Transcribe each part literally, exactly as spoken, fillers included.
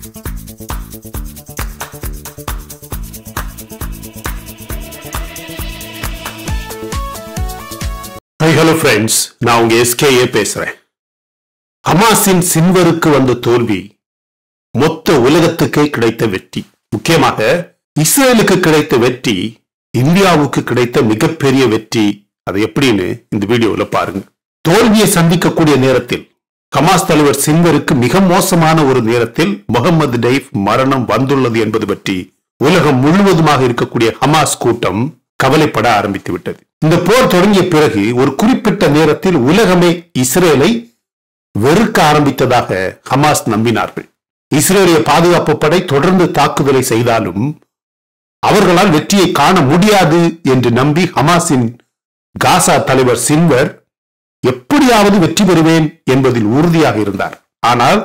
Hello friends, நான் உங்க S K A பேசுறேன். ஹமாஸின் சின்வருக்கு வந்த தோல்வி மொத்த உலகத்துக்கே கிடைத்த வெற்றி. முக்கியமாக இஸ்ரேலுக்கு கிடைத்த வெற்றி இந்தியாவுக்கு கிடைத்த மிகப்பெரிய வெற்றி. அது எப்படின்னு இந்த வீடியோல பாருங்க. தோல்வியை சந்திக்கக்கூடிய நேரத்தில் ஹமாஸ் தலைவர் சின்வருக்கு மிக மோசமான ஒரு நேரத்தில் முகமது டெய்ஃப் மரணம் வந்துள்ளது என்பது பற்றி உலகம் முழுவதுமாக இருக்கக்கூடிய ஹமாஸ் கூட்டம் கவலைப்பட ஆரம்பித்து விட்டது. இந்த போர் தொடங்கிய பிறகு ஒரு குறிப்பிட்ட நேரத்தில் உலகமே இஸ்ரேலை வெறுக்க ஆரம்பித்ததாக ஹமாஸ் நம்பினார்கள். இஸ்ரேலிய பாதுகாப்பு படை தொடர்ந்து தாக்குதலை செய்தாலும் அவர்களால் வெற்றியை காண முடியாது என்று நம்பி ஹமாஸின் காசா தலைவர் சின்வர் எப்படியாவது வெற்றி பெறுவேன் என்பதில் உறுதியாக இருந்தார். ஆனால்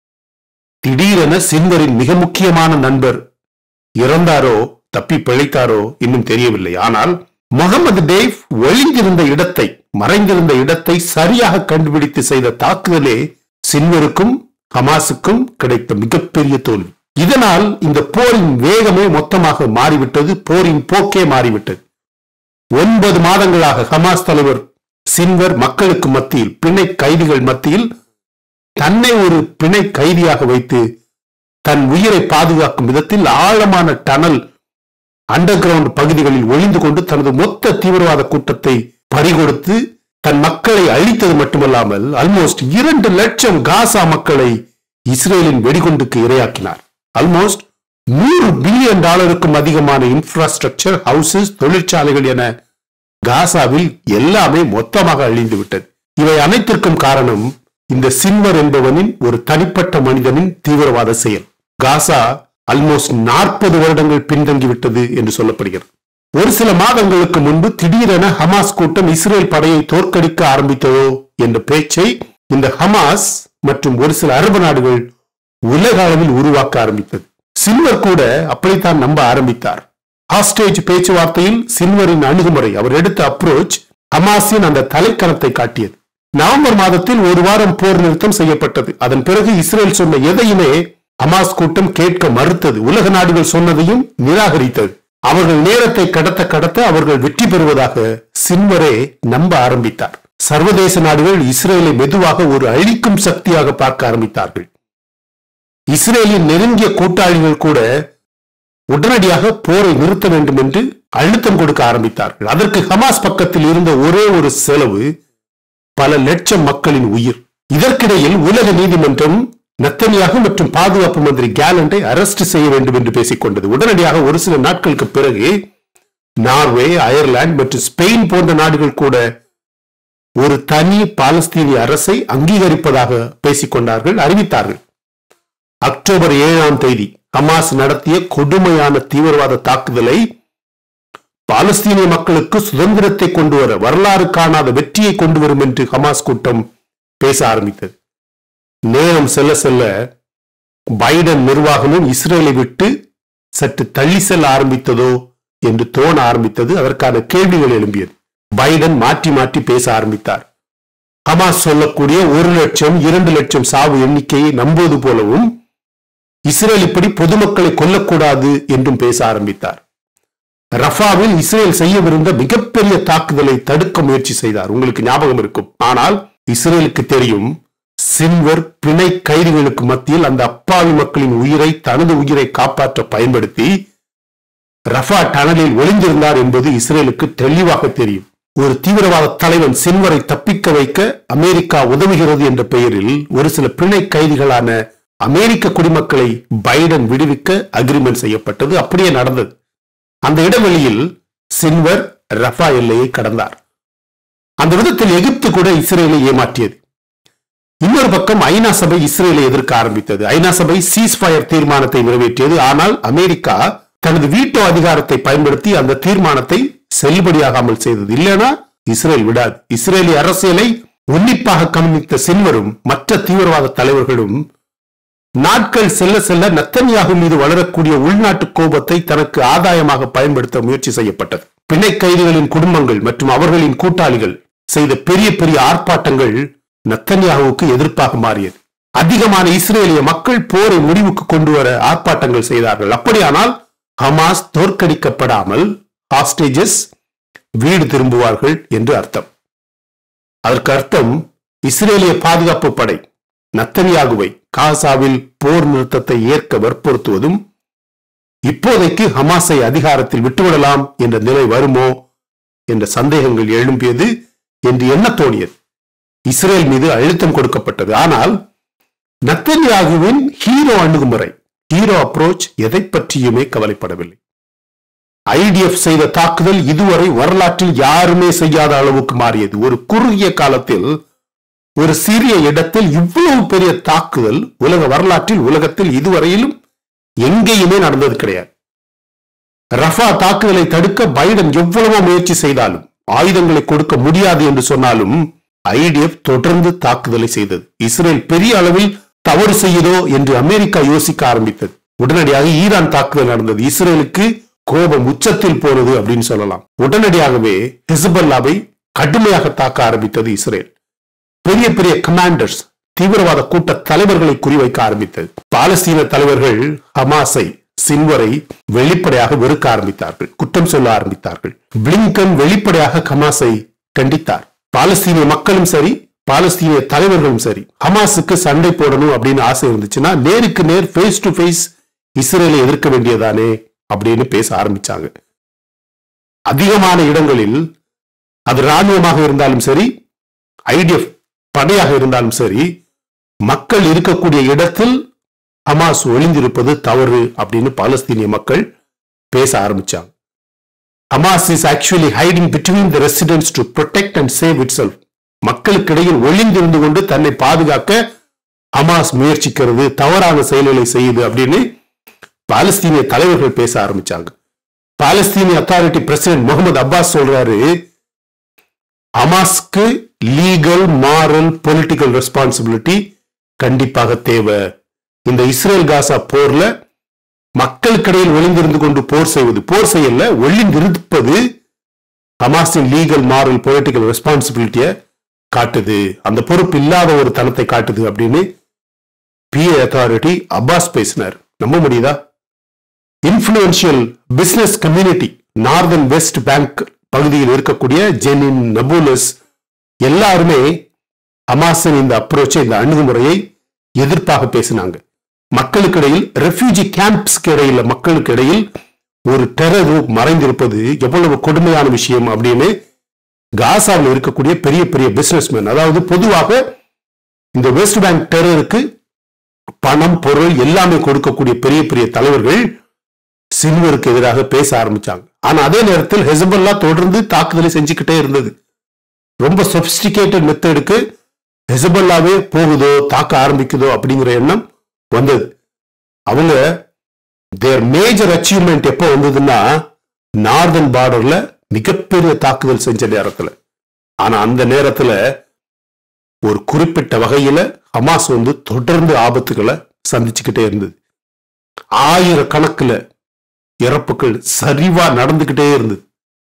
திடீரென சின்வரின் மிக முக்கியமான நண்பர் இறந்தாரோ தப்பி பிழைத்தாரோ இன்னும் தெரியவில்லை. ஆனால் முகமது டெய்ஃப் ஒளிந்திருந்த இடத்தை மறைந்திருந்த இடத்தை சரியாக கண்டுபிடித்து செய்த தாக்குதலே சின்வருக்கும் ஹமாஸுக்கும் கிடைத்த மிகப்பெரிய தோல்வி. இதனால் இந்த போரின் வேகமே மொத்தமாக மாறிவிட்டது. போரின் போக்கே மாறிவிட்டது. ஒன்பது மாதங்களாக ஹமாஸ் தலைவர் சின்வர் மக்களுக்கு மத்தியில் பிணை கைதிகள் மத்தியில் தன்னை ஒரு பிணை கைதியாக வைத்து தன் உயிரை பாதுகாக்கும் விதத்தில் ஆழமான டனல் அண்டர் கிரவுண்ட் பகுதிகளில் ஒளிந்து கொண்டு தனது மொத்த தீவிரவாத கூட்டத்தை பறிகொடுத்து தன் மக்களை அழித்தது மட்டுமல்லாமல் ஆல்மோஸ்ட் இரண்டு லட்சம் காசா மக்களை இஸ்ரேலின் வெடிகுண்டுக்கு இரையாக்கினார். ஆல்மோஸ்ட் நூறு பில்லியன் டாலருக்கும் அதிகமான இன்ஃப்ராஸ்ட்ரக்சர், ஹவுசஸ், தொழிற்சாலைகள் என காசாவில் எல்லாமே மொத்தமாக அழிந்து விட்டது. இவை அனைத்திற்கும் காரணம் இந்த சின்வர் என்பவனின் ஒரு தனிப்பட்ட மனிதனின் தீவிரவாத செயல். காசா ஆல்மோஸ்ட் நாற்பது வருடங்கள் பின்தங்கிவிட்டது என்று சொல்லப்படுகிறது. ஒரு சில மாதங்களுக்கு முன்பு திடீரென ஹமாஸ் கூட்டம் இஸ்ரேல் படையை தோற்கடிக்க ஆரம்பித்ததோ என்ற பேச்சை இந்த ஹமாஸ் மற்றும் ஒரு சில அரபு நாடுகள் உலக அளவில் உருவாக்க ஆரம்பித்தது. சின்வர் கூட அப்படித்தான் நம்ப ஆரம்பித்தார். ஹாஸ்டேஜ் பேச்சுவார்த்தையில் சின்வரின் அணுகுமுறை, அவர் எடுத்த அப்ரோச் ஹமாஸின் அந்த தலைக்கணத்தை காட்டியது. நவம்பர் மாதத்தில் ஒரு வாரம் போர் நிறுத்தம் செய்யப்பட்டது. அதன் பிறகு இஸ்ரேல் சொன்ன எதையுமே ஹமாஸ் கூட்டம் கேட்க மறுத்தது. உலக நாடுகள் சொன்னதையும் நிராகரித்தது. அவர்கள் நேரத்தை கடத்த கடத்த அவர்கள் வெற்றி பெறுவதாக சின்வரே நம்ப ஆரம்பித்தார். சர்வதேச நாடுகள் இஸ்ரேலை மெதுவாக ஒரு அழிக்கும் சக்தியாக பார்க்க ஆரம்பித்தார்கள். இஸ்ரேலின் நெருங்கிய கூட்டாளிகள் கூட உடனடியாக போரை நிறுத்த வேண்டும் என்று அழுத்தம் கொடுக்க ஆரம்பித்தார்கள். அதற்கு ஹமாஸ் பக்கத்தில் இருந்த ஒரே ஒரு செலவு பல லட்சம் மக்களின் உயிர். இதற்கிடையில் உலக நீதிமன்றம் நெத்தன்யாகு மற்றும் பாதுகாப்பு மந்திரி கேலண்டை அரெஸ்ட் செய்ய வேண்டும் என்று பேசிக் கொண்டது. உடனடியாக ஒரு சில நாட்களுக்கு பிறகு நார்வே, அயர்லாந்து மற்றும் ஸ்பெயின் போன்ற நாடுகள் கூட ஒரு தனி பாலஸ்தீனிய அரசை அங்கீகரிப்பதாக பேசிக் கொண்டார்கள், அறிவித்தார்கள். அக்டோபர் ஏழாம் தேதி ஹமாஸ் நடத்திய கொடுமையான தீவிரவாத தாக்குதலை பாலஸ்தீனிய மக்களுக்கு சுதந்திரத்தை கொண்டு வர வரலாறு காணாத வெற்றியை கொண்டு வரும் என்று ஹமாஸ் கூட்டம் பேச ஆரம்பித்தது. நேரம் செல்ல செல்ல பைடன் நிர்வாகமும் இஸ்ரேலை விட்டு சற்று தள்ளி செல்ல ஆரம்பித்ததோ என்று தோண ஆரம்பித்தது. அதற்கான கேள்விகள் எழும்பியது. பைடன் மாற்றி மாற்றி பேச ஆரம்பித்தார். ஹமாஸ் சொல்லக்கூடிய ஒரு லட்சம் இரண்டு லட்சம் சாவு எண்ணிக்கையை நம்புவது போலவும் இஸ்ரேல் இப்படி பொதுமக்களை கொல்லக்கூடாது என்றும் பேச ஆரம்பித்தார். ரஃபாவில் இஸ்ரேல் செய்யவிருந்த மிகப்பெரிய தாக்குதலை தடுக்க முயற்சி செய்தார். உங்களுக்கு ஞாபகம் இருக்கும். ஆனால் இஸ்ரேலுக்கு தெரியும், சின்வர் பிணை கைதிகளுக்கு மத்தியில் அந்த அப்பாவி மக்களின் உயிரை தனது உயிரை காப்பாற்ற பயன்படுத்தி ரஃபா டனலில் ஒளிந்திருந்தார் என்பது இஸ்ரேலுக்கு தெளிவாக தெரியும். ஒரு தீவிரவாத தலைவன் சின்வரை தப்பிக்க வைக்க அமெரிக்கா உதவுகிறது என்ற பெயரில் ஒரு சில பிணை கைதிகளான அமெரிக்க குடிமக்களை பைடன் விடுவிக்க அக்ரிமெண்ட் செய்யப்பட்டது. அப்படியே நடந்தது. அந்த இடைவெளியில் சின்வர் ரஃபா எல்லையை கடந்தார். அந்த விதத்தில் எகிப்து கூட இஸ்ரேலை ஏமாற்றியது. இன்னொரு பக்கம் ஐநா சபை இஸ்ரேலை எதிர்க்க ஆரம்பித்தது. ஐநா சபை சீஸ்ஃபயர் தீர்மானத்தை நிறைவேற்றியது. ஆனால் அமெரிக்கா தனது வீட்டோ அதிகாரத்தை பயன்படுத்தி அந்த தீர்மானத்தை செல்லுபடியாகாமல் செய்தது. இல்லைனா இஸ்ரேல் விடாது. இஸ்ரேலிய அரசியலை உன்னிப்பாக கவனித்த சின்வரும் மற்ற தீவிரவாத தலைவர்களும் நாட்கள் செல்ல செல்ல நெத்தன்யாகு மீது வளரக்கூடிய உள்நாட்டு கோபத்தை தனக்கு ஆதாயமாக பயன்படுத்த முயற்சி செய்யப்பட்டது. பிணை கைதிகளின் குடும்பங்கள் மற்றும் அவர்களின் கூட்டாளிகள் செய்த பெரிய பெரிய ஆர்ப்பாட்டங்கள் நெத்தன்யாகுவுக்கு எதிர்ப்பாக மாறியது. அதிகமான இஸ்ரேலிய மக்கள் போரை முடிவுக்கு கொண்டு வர ஆர்ப்பாட்டங்கள் செய்தார்கள். அப்படியானால் ஹமாஸ் தோற்கடிக்கப்படாமல் ஹாஸ்டேஜஸ் வீடு திரும்புவார்கள் என்று அர்த்தம். அதற்கு அர்த்தம் இஸ்ரேலிய பாதுகாப்பு படை நத்தனியாகுவை காசாவில் போர் நிறுத்தத்தை ஏற்க வற்புறுத்துவதும், இப்போதைக்கு ஹமாஸை அதிகாரத்தில் விட்டுவிடலாம் என்ற நிலை வருமோ என்ற சந்தேகங்கள் எழும்பியது என்று எண்ண தோணியது. இஸ்ரேல் மீது அழுத்தம் கொடுக்கப்பட்டது. ஆனால் நத்தனியாகுவின் ஹீரோ அணுகுமுறை, ஹீரோ அப்ரோச் எதை பற்றியுமே கவலைப்படவில்லை. ஐடிஎஃப் செய்த தாக்குதல் இதுவரை வரலாற்றில் யாருமே செய்யாத அளவுக்கு மாறியது. ஒரு குறுகிய காலத்தில் ஒரு சிறிய இடத்தில் இவ்வளவு பெரிய தாக்குதல் உலக வரலாற்றில் உலகத்தில் இதுவரையிலும் எங்கேயுமே நடந்தது கிடையாது. ரஃபா தாக்குதலை தடுக்க பைடன் எவ்வளவோ முயற்சி செய்தாலும், ஆயுதங்களை கொடுக்க முடியாது என்று சொன்னாலும் ஐடிஎஃப் தொடர்ந்து தாக்குதலை செய்தது. இஸ்ரேல் பெரிய அளவில் தவறு செய்யுதோ என்று அமெரிக்கா யோசிக்க ஆரம்பித்தது. உடனடியாக ஈரான் தாக்குதல் நடந்தது. இஸ்ரேலுக்கு கோபம் உச்சத்தில் போனது அப்படின்னு சொல்லலாம். உடனடியாகவே ஹெஸ்பல்லாவை கடுமையாக தாக்க ஆரம்பித்தது இஸ்ரேல். பெரிய பெரிய கமாண்டர்ஸ், தீவிரவாத கூட்ட தலைவர்களை குறிவைக்க ஆரம்பித்தது. பாலஸ்தீன தலைவர்கள் ஹமாஸை, சின்வரை வெளிப்படையாக வெறுக்க ஆரம்பித்தார்கள், குற்றம் சொல்ல ஆரம்பித்தார்கள். பிளிங்கன் வெளிப்படையாக ஹமாஸை கண்டித்தார். பாலஸ்தீனிய மக்களும் சரி, பாலஸ்தீனிய தலைவர்களும் சரி, ஹமாஸுக்கு சண்டை போடணும் அப்படின்னு ஆசை இருந்துச்சுன்னா நேருக்கு நேர் ஃபேஸ் டு ஃபேஸ் இஸ்ரேலை எதிர்க்க வேண்டியதானே அப்படின்னு பேச ஆரம்பிச்சாங்க. அதிகமான இடங்களில் அது ராணுவமாக இருந்தாலும் சரி, ஐடிஎஃப் படையாக இருந்தாலும் சரி, மக்கள் இருக்கக்கூடிய இடத்தில் ஹமாஸ் ஒளிந்திருப்பது தவறு அப்படின்னு பாலஸ்தீனிய மக்கள் பேச ஆரம்பிச்சாங்க. Hamas is actually hiding between the residents to protect and save itself. மக்களுக்கிடையில் ஒளிந்திருந்து கொண்டு தன்னை பாதுகாக்க ஹமாஸ் முயற்சிக்கிறது, தவறான செயல்களை செய்யுது அப்படின்னு பாலஸ்தீனிய தலைவர்கள் பேச ஆரம்பிச்சாங்க. பாலஸ்தீனிய அத்தாரிட்டி பிரசிடென்ட் முகமது அப்பாஸ் சொல்றாரு, ஹமாஸ்க்கு லீகல், மாரல், பொலிட்டிக்கல் ரெஸ்பான்சிபிலிட்டி கண்டிப்பாக தேவை. இந்த இஸ்ரேல் காசா போர்ல மக்களுக்கிடையில் ஒளிந்திருந்து கொண்டு போர் செய்வது, போர் செய்யல ஒளிந்திருப்பது ஹமாஸின் லீகல், மாரல், பொலிட்டிக்கல் ரெஸ்பான்சிபிலிட்டியை காட்டுது, அந்த பொறுப்பு இல்லாத ஒரு தனத்தை காட்டுது அப்படின்னு பிஏ அத்தாரிட்டி அப்பாஸ் பேசினார். நம்ப முடியுதா? Influential business community, northern West Bank பகுதியில் இருக்கக்கூடிய ஜெனின், நபுலஸ் எல்லாருமே ஹமாஸின் இந்த அப்ரோச்சை, இந்த அணுகுமுறையை எதிர்ப்பாக பேசினாங்க. மக்களுக்கிடையில், ரெஃப்யூஜி கேம்ப்ஸ்க்கு இடையில மக்களுக்கு இடையில் ஒரு டெரர் மறைந்திருப்பது எவ்வளவு கொடுமையான விஷயம் அப்படின்னு காசாவில் இருக்கக்கூடிய பெரிய பெரிய பிசினஸ்மேன், அதாவது பொதுவாக இந்த வெஸ்ட் பேங்க் டெரருக்கு பணம், பொருள் எல்லாமே கொடுக்கக்கூடிய பெரிய பெரிய தலைவர்கள் சின்வருக்கு எதிராக பேச ஆரம்பிச்சாங்க. ஆனா அதே நேரத்தில் ஹெஸ்பல்லா தொடர்ந்து தாக்குதலை செஞ்சுக்கிட்டே இருந்தது. ரொம்ப சொபிஸ்டிகேட்டட் மெத்தடுக்கு ஹெஸ்பல்லாவே போகுதோ, தாக்க ஆரம்பிக்குதோ அப்படிங்கிற எண்ணம் வந்தது. அவங்க தேர் மேஜர் அச்சீவ்மெண்ட் எப்போ வந்ததுன்னா, நார்தன் பார்டர்ல மிகப்பெரிய தாக்குதல் செஞ்ச நேரத்துல. ஆனா அந்த நேரத்துல ஒரு குறிப்பிட்ட வகையில ஹமாஸ் வந்து தொடர்ந்து ஆபத்துகளை சந்திச்சுக்கிட்டே இருந்தது. ஆயிரக்கணக்கில் இறப்புகள் சரிவா நடந்துகிட்டே இருந்தது.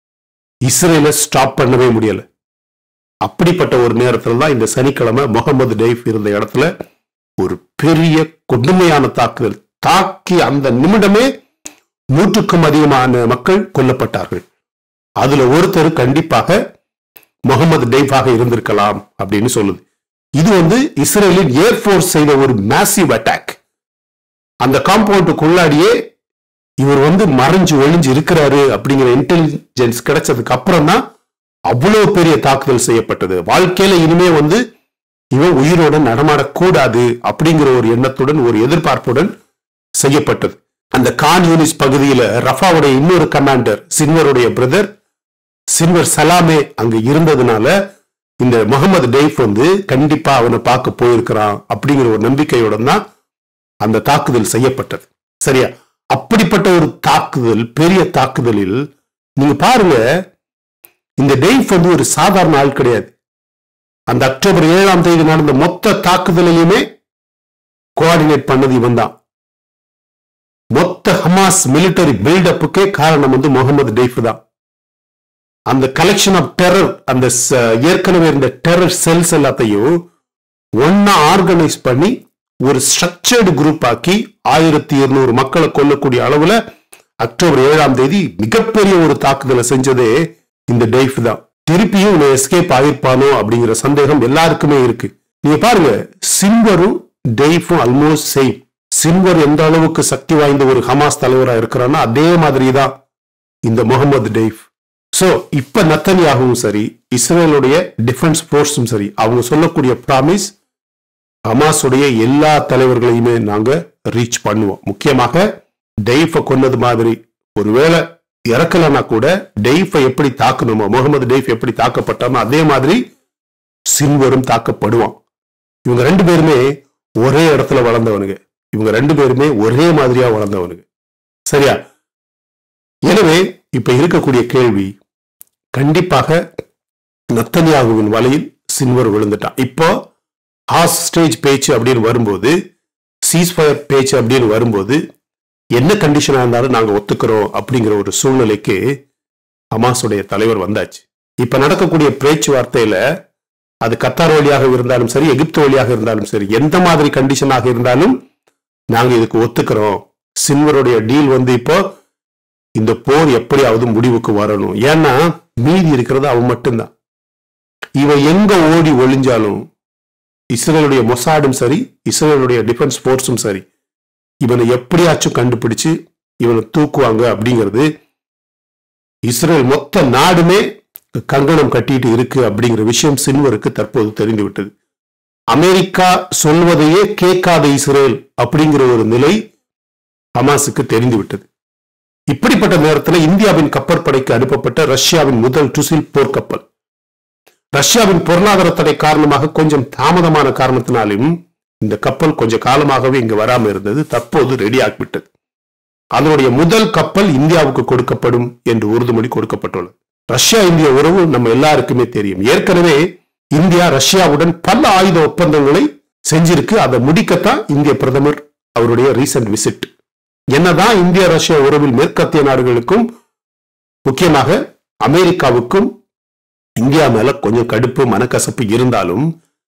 இஸ்ரேலை ஸ்டாப் பண்ணவே முடியல. அப்படிப்பட்ட ஒரு நேரத்துல தான் இந்த சனிக்கிழமை முகமது டெய்ஃப் இருந்த இடத்துல ஒரு பெரிய கொடுமையான தாக்குதல் தாக்கி அந்த நிமிடமே நூற்றுக்கும் அதிகமான மக்கள் கொல்லப்பட்டார்கள். அதுல ஒருத்தர் கண்டிப்பாக முகமது டெய்ஃபாக இருந்திருக்கலாம் அப்படின்னு சொல்லுது. இது வந்து இஸ்ரேலின் ஏர்போர்ஸ் செய்த ஒரு மேசிவ் அட்டாக். அந்த காம்பவுண்டுக்குள்ளாடியே இவர் வந்து மறைஞ்சு ஒளிஞ்சு இருக்கிறாரு அப்படிங்கிற இன்டெலிஜென்ஸ் கிடைச்சதுக்கு அப்புறம் தான் அவ்வளவு பெரிய தாக்குதல் செய்யப்பட்டது. வாழ்க்கையில இனிமே வந்து இவன் உயிரோட நடமாடக்கூடாது அப்படிங்கிற ஒரு எண்ணத்துடன், ஒரு எதிர்பார்ப்புடன் செய்யப்பட்டது. அந்த கான் யூனிஸ் பகுதியில ரஃபாவுடைய இன்னொரு கமாண்டர், சின்வருடைய பிரதர் சின்வர் சலாமே அங்க இருந்ததுனால இந்த முகமது டெய்ஃப் வந்து கண்டிப்பா அவனை பார்க்க போயிருக்கிறான் அப்படிங்கிற ஒரு நம்பிக்கையோட தான் அந்த தாக்குதல் செய்யப்பட்டது. சரியா? அப்படிப்பட்ட ஒரு தாக்குதல், பெரிய தாக்குதலில் நீங்க பாருங்க, இந்த டெய்ஃப் வந்து ஒரு சாதாரண ஆள் கிடையாது. அந்த அக்டோபர் ஏழாம் தேதி நடந்த மொத்த தாக்குதலையுமே கோஆர்டினேட் பண்ணது இவன் தான். மொத்த ஹமாஸ் மிலிட்டரி பில்டப்புக்கே காரணம் வந்து முகமது டெய்ஃப் தான். அந்த கலெக்ஷன் ஆஃப் டெரர், அந்த ஏற்கனவே இருந்த டெரர் செல்ஸ் எல்லாத்தையும் ஒன்னா ஆர்கனைஸ் பண்ணி ஒரு ஸ்ட்ரக்சர்டு குரூப் ஆக்கி ஆயிரத்தி இருநூறு மக்களை கொல்லக்கூடிய அளவுல அக்டோபர் ஏழாம் தேதி மிகப்பெரிய ஒரு தாக்குதலை செஞ்சதே இந்த டெய்ஃப் தான். திருப்பியும் இவன் எஸ்கேப் ஆயிருப்பானோ அப்படிங்கிற சந்தேகம் எல்லாருக்குமே இருக்கு. நீங்க பாருங்க, சின்வரும் டெய்ஃபும் ஆல்மோஸ்ட் சேம். சின்வர் எந்த அளவுக்கு சக்தி வாய்ந்த ஒரு ஹமாஸ் தலைவரா இருக்கிறான்னா அதே மாதிரி தான் இந்த முகமது டெய்ஃப். சோ இப்ப நத்தன்யாகவும் சரி, இஸ்ரேலுடைய டிஃபென்ஸ் போர்ஸும் சரி, அவங்க சொல்லக்கூடிய ப்ராமிஸ் ஹமாஸுடைய எல்லா தலைவர்களையுமே நாங்க ரீச் பண்ணுவோம். முக்கியமாக டெய்ஃபை கொன்னது மாதிரி ஒருவேளை இறக்கலன்னா கூட டெய்ஃபை எப்படி தாக்கணுமோ, முகமது டெய்ஃப் எப்படி தாக்கப்பட்டானோ அதே மாதிரி சின்வரும் தாக்கப்படுவான். இவங்க ரெண்டு பேருமே ஒரே இடத்துல வளர்ந்தவனுங்க. இவங்க ரெண்டு பேருமே ஒரே மாதிரியா வளர்ந்தவனுங்க. சரியா? எனவே இப்ப இருக்கக்கூடிய கேள்வி, கண்டிப்பாக நத்தன்யாகுவின் வலையில் சின்வர் விழுந்துட்டான். இப்போ ஹாஸ்டேஜ் பேச்சு அப்படின்னு வரும்போது, சீஸ்ஃபயர் பேச்சு அப்படின்னு வரும்போது என்ன கண்டிஷனா இருந்தாலும் நாங்க ஒத்துக்கிறோம் அப்படிங்கிற ஒரு சூழ்நிலைக்கு ஹமாஸுடைய தலைவர் வந்தாச்சு. இப்ப நடக்கக்கூடிய பேச்சுவார்த்தையில அது கத்தார் வழியாக இருந்தாலும் சரி, எகிப்து வழியாக இருந்தாலும் சரி, எந்த மாதிரி கண்டிஷனாக இருந்தாலும் நாங்க இதுக்கு ஒத்துக்கிறோம். சின்வருடைய டீல் வந்து இப்போ இந்த போர் எப்படியாவது முடிவுக்கு வரணும். ஏன்னா மீதி இருக்கிறது அவன் மட்டும்தான். இவன் எங்க ஓடி ஒளிஞ்சாலும் இஸ்ரேலுடைய மொசாடும் சரி, இஸ்ரேலுடைய டிஃபென்ஸ் போர்ஸும் சரி, இவனை எப்படியாச்சும் கண்டுபிடிச்சு இவனை தூக்குவாங்க அப்படிங்கிறது இஸ்ரேல் மொத்த நாடுமே கங்கணம் கட்டிட்டு இருக்கு அப்படிங்கிற விஷயம் சின்வருக்கு தற்போது தெரிந்து விட்டது. அமெரிக்கா சொல்வதையே கேட்காத இஸ்ரேல் அப்படிங்கிற ஒரு நிலை ஹமாஸுக்கு தெரிந்து விட்டது. இப்படிப்பட்ட நேரத்தில் இந்தியாவின் கப்பற்படைக்கு அனுப்பப்பட்ட ரஷ்யாவின் முதல் டுசில் போர்க்கப்பல், ரஷ்யாவின் பொருளாதார தடை காரணமாக கொஞ்சம் தாமதமான காரணத்தினாலும் இந்த கப்பல் கொஞ்ச காலமாகவே இங்கு வராம இருந்தது. தற்போது ரெடி ஆகிவிட்டது. அதனுடைய முதல் கப்பல் இந்தியாவுக்கு கொடுக்கப்படும் என்று உறுதிமொழி கொடுக்கப்பட்டுள்ளது. ரஷ்யா இந்திய உறவு நம்ம எல்லாருக்குமே தெரியும். ஏற்கனவே இந்தியா ரஷ்யாவுடன் பல ஆயுத ஒப்பந்தங்களை செஞ்சிருக்கு. அதை முடிக்கத்தான் இந்திய பிரதமர் அவருடைய ரீசன்ட் விசிட். என்னதான் இந்தியா ரஷ்யா உறவில் மேற்கத்திய நாடுகளுக்கும் முக்கியமாக அமெரிக்காவுக்கும் இந்தியா மேல கொஞ்சம் கடுப்பு மனக்கசப்பு இருந்தாலும்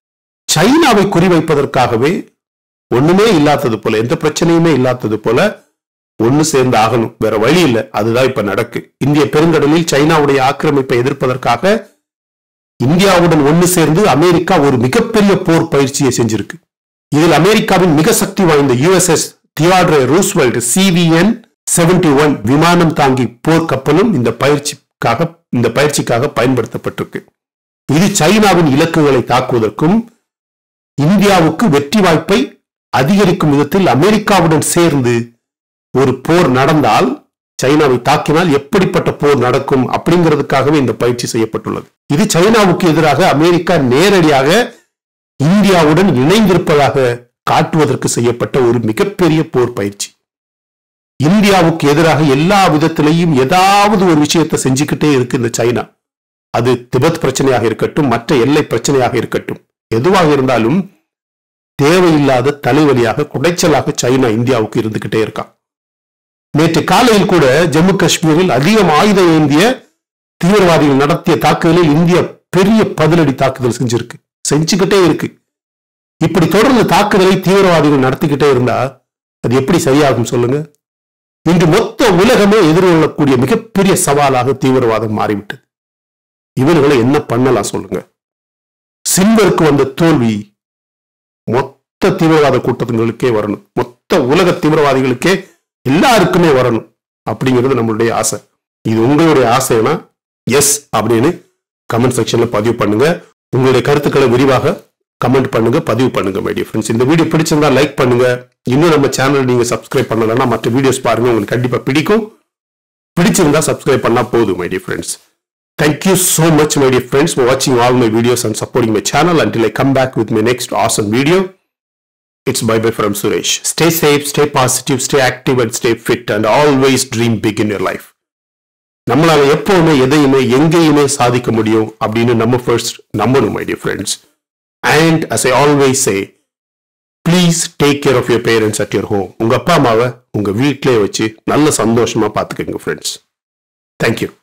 சைனாவை குறிவைப்பதற்காகவே ஒண்ணுமே இல்லாதது போல, எந்த பிரச்சனையுமே இல்லாதது போல ஒன்னு சேர்ந்து ஆகணும். வேற வழி இல்லை. அதுதான் இப்ப நடக்கு. இந்திய பெருங்கடலில் சைனாவுடைய ஆக்கிரமிப்பை எதிர்ப்பதற்காக இந்தியாவுடன் ஒன்னு சேர்ந்து அமெரிக்கா ஒரு மிகப்பெரிய போர் பயிற்சியை செஞ்சிருக்கு. இதில் அமெரிக்காவின் மிக சக்தி வாய்ந்த USS Theodore Roosevelt CVN seventy one விமானம் தாங்கி போர் கப்பலும் இந்த பயிற்சிக்காக இந்த பயிற்சிக்காக பயன்படுத்தப்பட்டிருக்கு. இது சைனாவின் இலக்குகளை தாக்குவதற்கும் இந்தியாவுக்கு வெற்றி வாய்ப்பை அதிகரிக்கும் விதத்தில் அமெரிக்காவுடன் சேர்ந்து ஒரு போர் நடந்தால், சைனாவை தாக்கினால் எப்படிப்பட்ட போர் நடக்கும் அப்படிங்கிறதுக்காகவே இந்த பயிற்சி செய்யப்பட்டுள்ளது. இது சைனாவுக்கு எதிராக அமெரிக்கா நேரடியாக இந்தியாவுடன் இணைந்திருப்பதாக காட்டுவதற்கு செய்யப்பட்ட ஒரு மிகப்பெரிய போர் பயிற்சி. இந்தியாவுக்கு எதிராக எல்லா விதத்திலையும் ஏதாவது ஒரு விஷயத்தை செஞ்சுக்கிட்டே இருக்கு இந்த சைனா. அது திபெத் பிரச்சனையாக இருக்கட்டும், மற்ற எல்லை பிரச்சனையாக இருக்கட்டும், எதுவாக இருந்தாலும் தேவையில்லாத தலைவலியாக குடைச்சலாக சைனா இந்தியாவுக்கு இருந்துகிட்டே இருக்கான். நேற்று காலையில் கூட ஜம்மு காஷ்மீரில் அதிகம் ஆயுதம் ஏந்திய தீவிரவாதிகள் நடத்திய தாக்குதலில் இந்தியா பெரிய பதிலடி தாக்குதல் செஞ்சிருக்கு, செஞ்சுக்கிட்டே இருக்கு. இப்படி தொடர்ந்து தாக்குதலை தீவிரவாதிகள் நடத்திக்கிட்டே இருந்தா அது எப்படி சரியாகும் சொல்லுங்க? இன்று மொத்த உலகமே எதிர்கொள்ளக்கூடிய மிகப்பெரிய சவாலாக தீவிரவாதம் மாறிவிட்டது. இவர்களை என்ன பண்ணலாம் சொல்லுங்க? சின்வருக்கு வந்த தோல்வி மொத்த தீவிரவாத கூட்டங்களுக்கே வரணும், மொத்த உலக தீவிரவாதிகளுக்கே எல்லாருக்குமே வரணும் அப்படிங்கிறது நம்மளுடைய ஆசை. இது உங்களுடைய ஆசைனா எஸ் அப்படின்னு கமெண்ட் செக்ஷன்ல பதிவு பண்ணுங்க. உங்களுடைய கருத்துக்களை விரிவாக கமெண்ட் பண்ணுங்க, பதிவு பண்ணுங்க மை டியர் ஃப்ரெண்ட்ஸ். இந்த வீடியோ பிடிச்சிருந்தா லைக் பண்ணுங்க. இன்னும் நம்ம சேனல் நீங்க சப்ஸ்கிரைப் பண்ணலன்னா மற்ற வீடியோஸ் பாருங்க, உங்களுக்கு கண்டிப்பா பிடிக்கும். பிடிச்சிருந்தா சப்ஸ்கிரைப் பண்ணா போதும் my dear friends. Thank you so much my dear friends for watching all my videos and supporting my channel. Until I come back with my next awesome video, it's bye bye from Suresh. Stay safe, stay positive, stay active and stay fit and always dream big in your life. நம்மளால எப்பவுமே எதையுமே எங்கேயுமே சாதிக்க முடியும் அப்படின்னு நம்ம first நம்பணும் my dear friends. And as I always say, please take care of your parents at your home. உங்க அப்பா அம்மாவை உங்க வீட்டிலே வச்சு நல்ல சந்தோஷமா பாத்துக்கங்க friends. Thank you.